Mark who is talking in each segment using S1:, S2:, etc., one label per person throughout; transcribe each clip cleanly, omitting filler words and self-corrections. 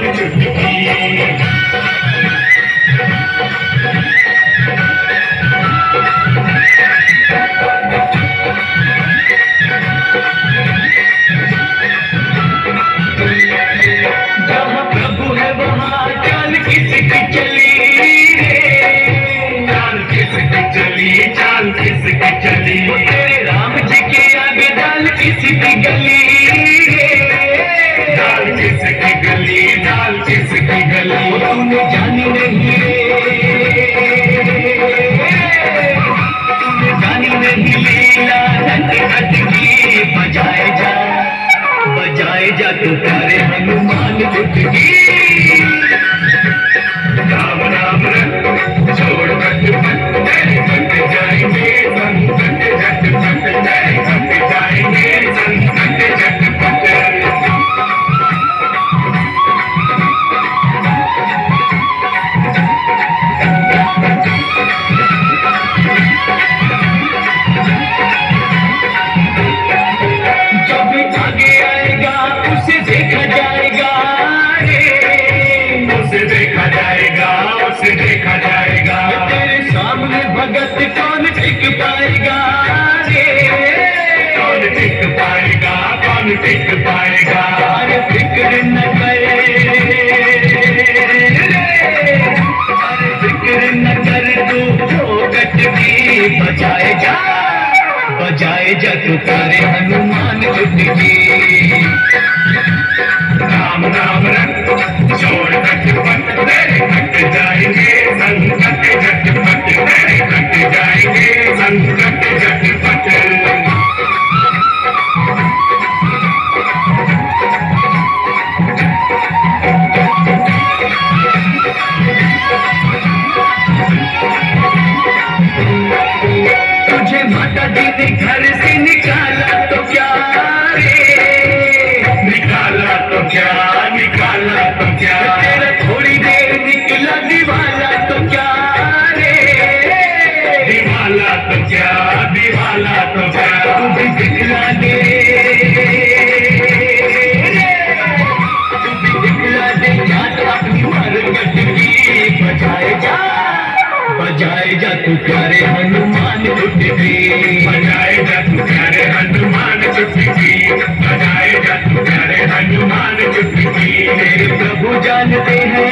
S1: बजाए जा तुम्हारे हनुमान जुट की राम राम छोड़ बट बट जाएंगे संकट झटपट बट जाएंगे संकट झटपट। देखा जाएगा तेरे सामने भगत कौन टिक पाएगा रे, कौन टिक पाएगा, कौन टिक पाएगा। अरे फिक्र न करे, अरे फिक्र न कर तू फोकट की बजाए जा तुम्हारे हनुमान जुट की राम राम छोड़ कट पट कट जाएंगे संकट झटपट कट जाएंगे संकट झटपट। तुझे माता जी ने घर से निकाला तो क्या रे, निकाला तो क्या, निकाला तो क्या। तेरा थोड़ी देर निकला दीवाला तो क्या रे, दीवाला तो क्या, दीवाला तो क्या। तू भी दिखला दे, तू भी दिखला दे जात अपनी मरकट की बजाए जा तू प्यारे हनुमान जुट की बजाए जा तू प्यारे हनुमान जुट की बजाए जा तू प्यारे हनुमान जुट की। मेरे प्रभु जानते हैं,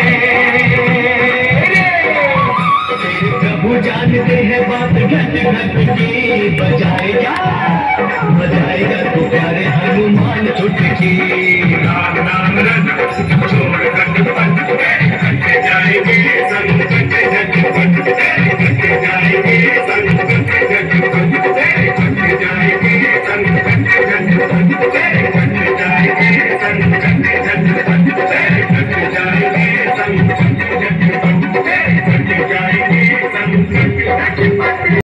S1: मेरे प्रभु जानते हैं बात घट घट की बजाए जा तू प्यारे हनुमान जुट की।